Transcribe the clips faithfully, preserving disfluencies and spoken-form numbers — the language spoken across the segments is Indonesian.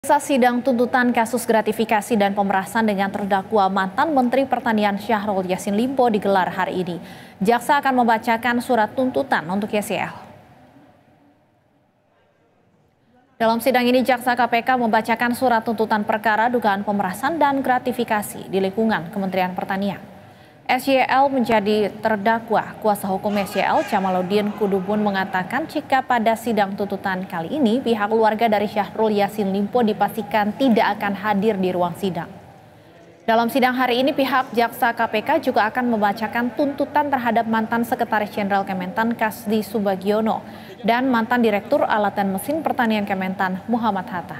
Jaksa sidang tuntutan kasus gratifikasi dan pemerasan dengan terdakwa mantan Menteri Pertanian Syahrul Yassin Limpo digelar hari ini. Jaksa akan membacakan surat tuntutan untuk Y S L. Dalam sidang ini, Jaksa K P K membacakan surat tuntutan perkara dugaan pemerasan dan gratifikasi di lingkungan Kementerian Pertanian. S Y L menjadi terdakwa. Kuasa hukum S Y L, Jamaluddin Kudubun, mengatakan jika pada sidang tuntutan kali ini pihak keluarga dari Syahrul Yassin Limpo dipastikan tidak akan hadir di ruang sidang. Dalam sidang hari ini, pihak Jaksa K P K juga akan membacakan tuntutan terhadap mantan Sekretaris Jenderal Kementan Kasdi Subagiono dan mantan Direktur Alat dan Mesin Pertanian Kementan Muhammad Hatta.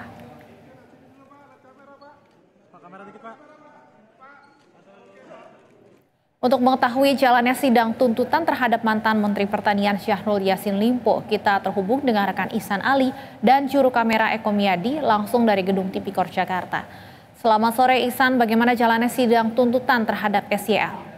Untuk mengetahui jalannya sidang tuntutan terhadap mantan Menteri Pertanian Syahrul Yassin Limpo, kita terhubung dengan rekan Ihsan Ali dan juru kamera Eko Miyadi langsung dari Gedung Tipikor Jakarta. Selamat sore Ihsan, bagaimana jalannya sidang tuntutan terhadap S Y L?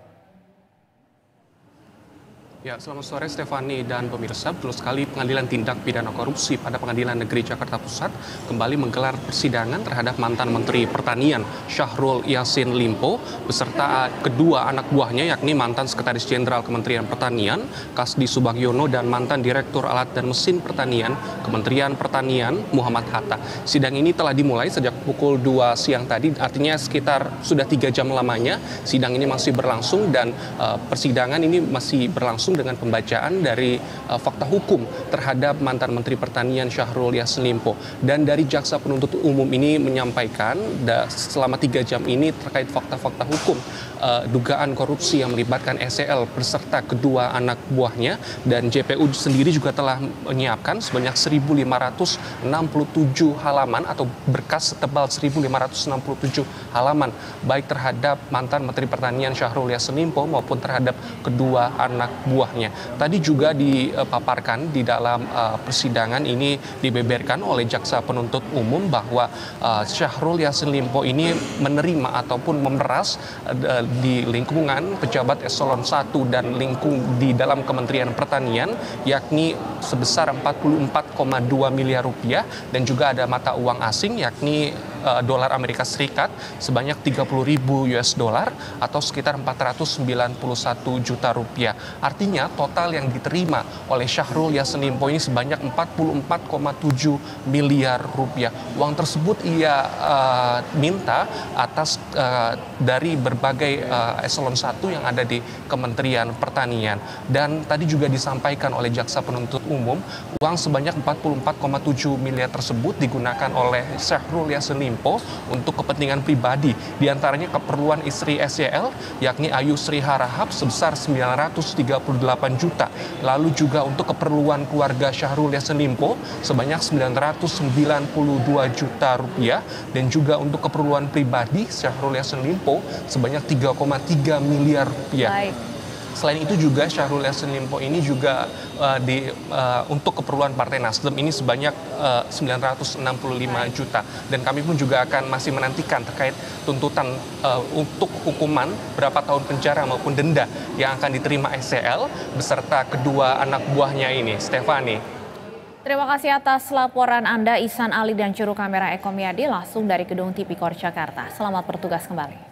Ya, selamat sore Stefani dan pemirsa. Betul sekali, Pengadilan Tindak Pidana Korupsi pada Pengadilan Negeri Jakarta Pusat kembali menggelar persidangan terhadap mantan Menteri Pertanian Syahrul Yassin Limpo beserta kedua anak buahnya, yakni mantan Sekretaris Jenderal Kementerian Pertanian Kasdi Subagiono dan mantan Direktur Alat dan Mesin Pertanian Kementerian Pertanian Muhammad Hatta. Sidang ini telah dimulai sejak pukul dua siang tadi, artinya sekitar sudah tiga jam lamanya sidang ini masih berlangsung dan uh, persidangan ini masih berlangsung dengan pembacaan dari uh, fakta hukum terhadap mantan Menteri Pertanian Syahrul Yassin Limpo. Dan dari jaksa penuntut umum ini menyampaikan da, selama tiga jam ini terkait fakta-fakta hukum uh, dugaan korupsi yang melibatkan S Y L beserta kedua anak buahnya, dan J P U sendiri juga telah menyiapkan sebanyak seribu lima ratus enam puluh tujuh halaman atau berkas setebal seribu lima ratus enam puluh tujuh halaman baik terhadap mantan Menteri Pertanian Syahrul Yassin Limpo maupun terhadap kedua anak buah. Tadi juga dipaparkan di dalam uh, persidangan ini, dibeberkan oleh jaksa penuntut umum bahwa uh, Syahrul Yassin Limpo ini menerima ataupun memeras uh, di lingkungan pejabat eselon satu dan lingkung di dalam Kementerian Pertanian, yakni sebesar empat puluh empat koma dua miliar rupiah, dan juga ada mata uang asing yakni uh, dolar Amerika Serikat sebanyak tiga puluh ribu U S dollar atau sekitar empat ratus sembilan puluh satu juta rupiah. Artinya total yang diterima oleh Syahrul Yassin Limpo ini sebanyak empat puluh empat koma tujuh miliar rupiah. Uang tersebut ia uh, minta atas uh, dari berbagai uh, eselon satu yang ada di Kementerian Pertanian. Dan tadi juga disampaikan oleh jaksa penuntut umum, uang sebanyak empat puluh empat koma tujuh miliar tersebut digunakan oleh Syahrul Yassin Limpo untuk kepentingan pribadi, diantaranya keperluan istri S Y L yakni Ayu Sri Harahap sebesar sembilan ratus tiga puluh delapan juta, lalu juga untuk keperluan keluarga Syahrul Yassin Limpo sebanyak sembilan ratus sembilan puluh dua juta rupiah, dan juga untuk keperluan pribadi Syahrul Yassin Limpo sebanyak tiga koma tiga miliar rupiah. Baik. Selain itu juga Syahrul Yassin Limpo ini juga uh, di uh, untuk keperluan Partai Nasdem ini sebanyak uh, sembilan ratus enam puluh lima juta, dan kami pun juga akan masih menantikan terkait tuntutan uh, untuk hukuman berapa tahun penjara maupun denda yang akan diterima S Y L beserta kedua anak buahnya ini. Stefani. Terima kasih atas laporan Anda Ihsan Ali dan juru kamera Eko Miyadi langsung dari Gedung Tipikor Jakarta. Selamat bertugas kembali.